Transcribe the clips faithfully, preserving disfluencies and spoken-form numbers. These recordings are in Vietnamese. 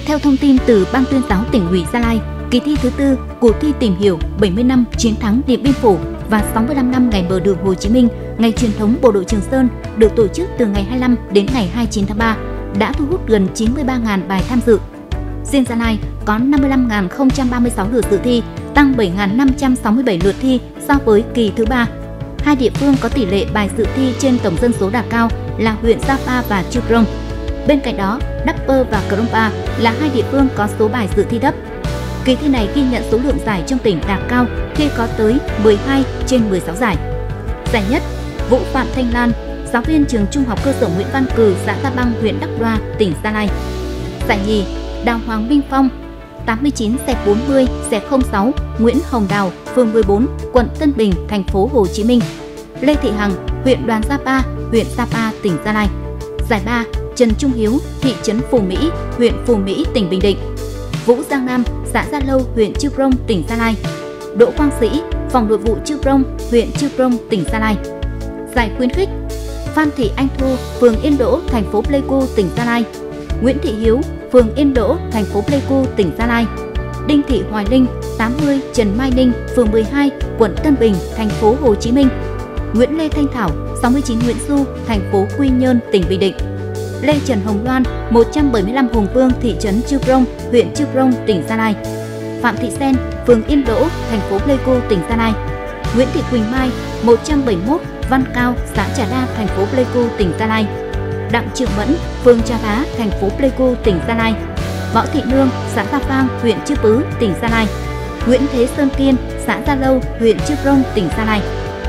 Theo thông tin từ Ban tuyên giáo Tỉnh ủy Gia Lai, kỳ thi thứ tư, cuộc thi tìm hiểu bảy mươi năm chiến thắng Điện Biên Phủ và sáu mươi lăm năm ngày mở đường Hồ Chí Minh, ngày truyền thống bộ đội Trường Sơn được tổ chức từ ngày hai mươi lăm đến ngày hai mươi chín tháng ba, đã thu hút gần chín mươi ba nghìn bài tham dự. Riêng Gia Lai có năm mươi lăm nghìn không trăm ba mươi sáu lượt dự thi, tăng bảy nghìn năm trăm sáu mươi bảy lượt thi so với kỳ thứ ba. Hai địa phương có tỷ lệ bài dự thi trên tổng dân số đạt cao là huyện Sapa và Chư Prong. Bên cạnh đó, Đắc Pơ và Krongpa là hai địa phương có số bài dự thi thấp. Kỳ thi này ghi nhận số lượng giải trong tỉnh đạt cao khi có tới mười hai trên mười sáu giải. Giải nhất, Vũ Phạm Thanh Lan, giáo viên trường Trung học cơ sở Nguyễn Văn Cừ, xã Gia Băng, huyện Đắc Đoa, tỉnh Gia Lai. Giải nhì, Đào Hoàng Minh Phong, tám mươi chín bốn mươi không sáu, Nguyễn Hồng Đào, phường mười bốn, quận Tân Bình, thành phố Hồ Chí Minh. Lê Thị Hằng, huyện Đoàn Sapa, huyện Sapa, tỉnh Gia Lai. Giải ba, Trần Trung Hiếu, thị trấn Phù Mỹ, huyện Phù Mỹ, tỉnh Bình Định. Vũ Giang Nam, xã Gia Lâu, huyện Chư Prong, tỉnh Gia Lai. Đỗ Quang Sĩ, phòng nội vụ Chư Prong, huyện Chư Prong, tỉnh Gia Lai. Giải khuyến khích, Phan Thị Anh Thu, phường Yên Đỗ, thành phố Pleiku, tỉnh Gia Lai. Nguyễn Thị Hiếu, phường Yên Đỗ, thành phố Pleiku, tỉnh Gia Lai. Đinh Thị Hoài Linh, tám mươi Trần Mai Ninh, phường mười hai, quận Tân Bình, thành phố Hồ Chí Minh. Nguyễn Lê Thanh Thảo, sáu mươi chín Nguyễn Du, thành phố Quy Nhơn, tỉnh Bình Định. Lê Trần Hồng Loan, một trăm bảy mươi lăm Hùng Vương, thị trấn Chư Prong, huyện Chư Prong, tỉnh Gia Lai. Phạm Thị Sen, phường Yên Đỗ, thành phố Pleiku, tỉnh Gia Lai. Nguyễn Thị Quỳnh Mai, một trăm bảy mươi mốt Văn Cao, xã Trà Đa, thành phố Pleiku, tỉnh Gia Lai. Đặng Triệu Mẫn, phường Trà Bá, thành phố Pleiku, tỉnh Gia Lai. Võ Thị Nương, xã Gia Phang, huyện Chư Pứ, tỉnh Gia Lai. Nguyễn Thế Sơn Kiên, xã Gia Lâu, huyện Chư Prong, tỉnh Gia Lai.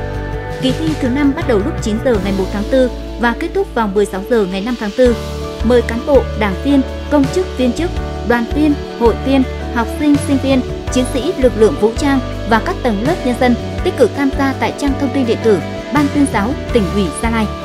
Kỳ thi thứ năm bắt đầu lúc chín giờ ngày một tháng tư và kết thúc vào mười sáu giờ ngày năm tháng tư. Mời cán bộ, đảng viên, công chức, viên chức, đoàn viên, hội viên, học sinh, sinh viên, chiến sĩ lực lượng vũ trang và các tầng lớp nhân dân tích cực tham gia tại trang thông tin điện tử Ban tuyên giáo Tỉnh ủy Gia Lai.